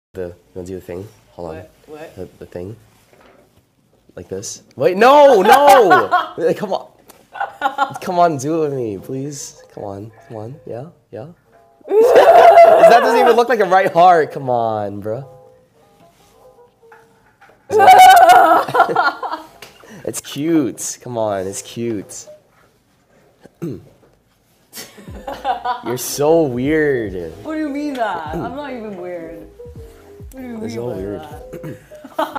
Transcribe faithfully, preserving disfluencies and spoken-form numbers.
The you wanna do the thing? Hold on. What? What? The, the thing. Like this. Wait, no, no! Come on. Come on, do it with me, please. Come on, come on. Yeah, yeah. That doesn't even look like a right heart. Come on, bro. It's cute. Come on, it's cute. You're so weird. What do you mean that? I'm not even weird. What do you mean It's so by weird. that?